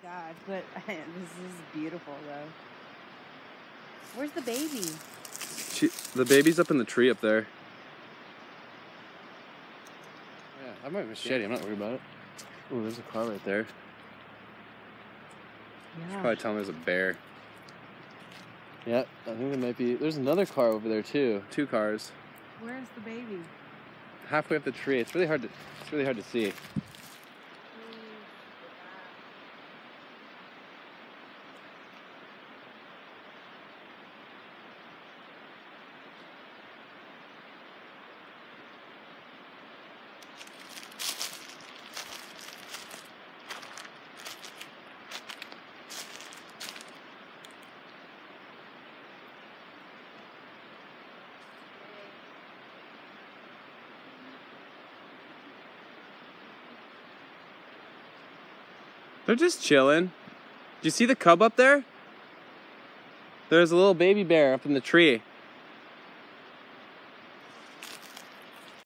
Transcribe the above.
God, but this is beautiful though. Where's the baby? The baby's up in the tree up there. Yeah, I might have a machete. I'm not worried about it. Oh, there's a car right there. Yeah. Should probably tell him there's a bear. Yeah, I think there might be. There's another car over there too. 2 cars. Where's the baby? Halfway up the tree. It's really hard to. It's really hard to see. They're just chilling. Do you see the cub up there? There's a little baby bear up in the tree.